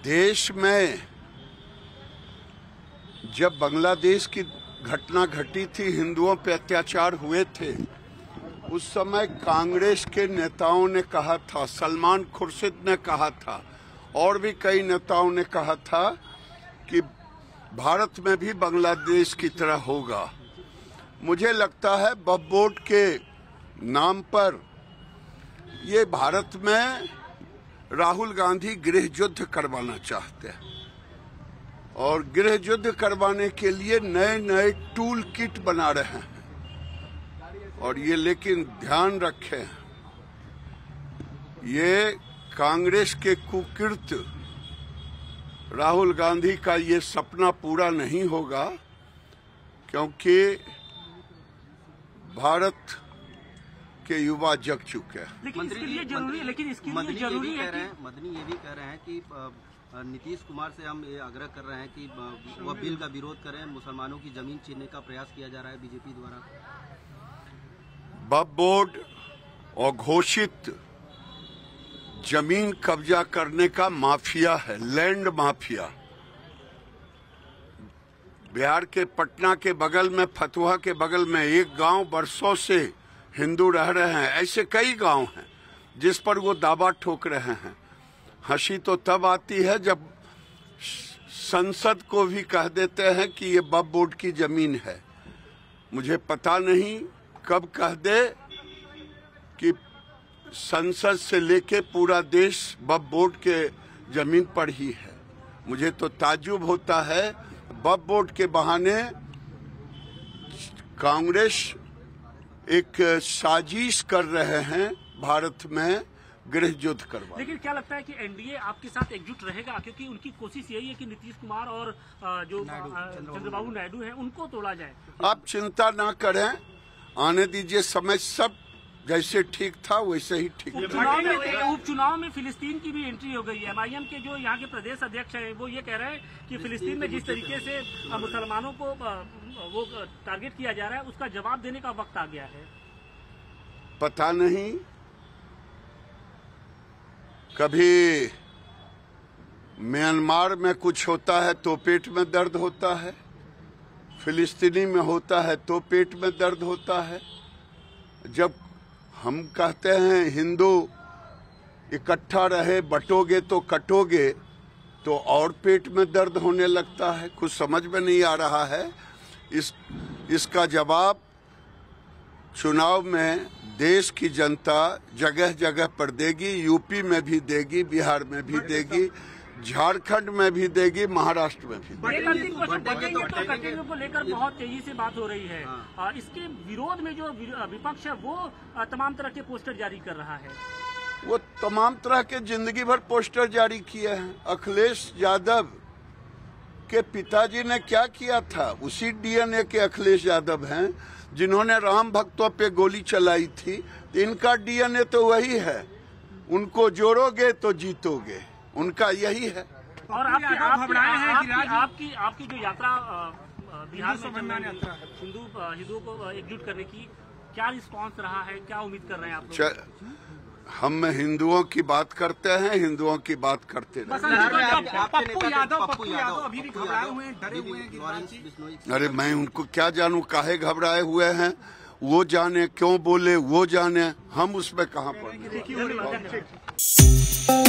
देश में जब बांग्लादेश की घटना घटी थी, हिंदुओं पे अत्याचार हुए थे, उस समय कांग्रेस के नेताओं ने कहा था, सलमान खुर्शीद ने कहा था और भी कई नेताओं ने कहा था कि भारत में भी बांग्लादेश की तरह होगा। मुझे लगता है वक्फ बोर्ड के नाम पर ये भारत में राहुल गांधी गृह युद्ध करवाना चाहते हैं और गृह युद्ध करवाने के लिए नए नए टूल किट बना रहे हैं। और ये लेकिन ध्यान रखें, ये कांग्रेस के कुकृत्य राहुल गांधी का ये सपना पूरा नहीं होगा, क्योंकि भारत के युवा जग चुके हैं। लेकिन इसके लिए जरूरी है, लेकिन इसके लिए जरूरी है मदनी ये भी कह रहे हैं कि नीतीश कुमार से हम ये आग्रह कर रहे हैं कि वह बिल का विरोध करें। मुसलमानों की जमीन छीनने का प्रयास किया जा रहा है बीजेपी द्वारा। वक्फ बोर्ड और घोषित जमीन कब्जा करने का माफिया है, लैंड माफिया। बिहार के पटना के बगल में, फतुहा के बगल में एक गांव वर्षों से हिंदू रह रहे हैं। ऐसे कई गांव हैं जिस पर वो दावा ठोक रहे हैं। हंसी तो तब आती है जब संसद को भी कह देते हैं कि ये वक्फ बोर्ड की जमीन है। मुझे पता नहीं कब कह दे कि संसद से लेके पूरा देश वक्फ बोर्ड के जमीन पर ही है। मुझे तो ताज्जुब होता है, वक्फ बोर्ड के बहाने कांग्रेस एक साजिश कर रहे हैं भारत में गृह युद्ध करवा। लेकिन क्या लगता है कि एनडीए आपके साथ एकजुट रहेगा, क्योंकि उनकी कोशिश यही है कि नीतीश कुमार और जो चंद्रबाबू नायडू हैं उनको तोड़ा जाए। आप चिंता ना करें, आने दीजिए समय, सब जैसे ठीक था वैसे ही ठीक था। उपचुनाव में फिलिस्तीन की भी एंट्री हो गई है। एमआईएम के जो यहाँ के प्रदेश अध्यक्ष हैं वो ये कह रहे हैं कि फिलिस्तीन में जिस तरीके से मुसलमानों को वो टारगेट किया जा रहा है, उसका जवाब देने का वक्त आ गया है। पता नहीं, कभी म्यांमार में कुछ होता है तो पेट में दर्द होता है, फिलिस्तीनी में होता है तो पेट में दर्द होता है। जब हम कहते हैं हिंदू इकट्ठा रहे, बटोगे तो कटोगे, तो और पेट में दर्द होने लगता है। कुछ समझ में नहीं आ रहा है। इसका जवाब चुनाव में देश की जनता जगह जगह पर देगी। यूपी में भी देगी, बिहार में भी देगी, झारखंड में भी देगी, महाराष्ट्र में भी देगी। तो को लेकर बहुत तेजी से बात हो रही है। इसके विरोध में जो विपक्ष है वो तमाम तरह के पोस्टर जारी कर रहा है। वो तमाम तरह के जिंदगी भर पोस्टर जारी किए हैं। अखिलेश यादव के पिताजी ने क्या किया था? उसी डीएनए के अखिलेश यादव हैं जिन्होंने राम भक्तों पे गोली चलाई थी। इनका डीएनए तो वही है। उनको जोड़ोगे तो जीतोगे, उनका यही है। और आपकी जो यात्रा बिहार में हिंदुओं को एकजुट करने की, क्या रिस्पांस रहा है, क्या उम्मीद कर रहे हैं आप लोग? हम हिंदुओं की बात करते हैं, हिंदुओं की बात करते रहे। पप्पू यादव अभी भी घबराए हुए हैं, डरे हुए हैं। अरे मैं उनको क्या जानूं काहे घबराए हुए हैं? वो जाने, क्यों बोले वो जाने, हम उसमें कहाँ पड़े।